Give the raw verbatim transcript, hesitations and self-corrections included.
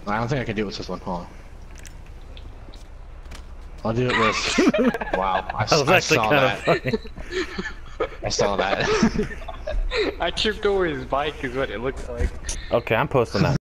I don't think I can do it with this one. Hold on. I'll do it with. Wow, I, That was I actually saw kind that. of funny. I saw that. I tripped over his bike is what it looked like. Okay, I'm posting that.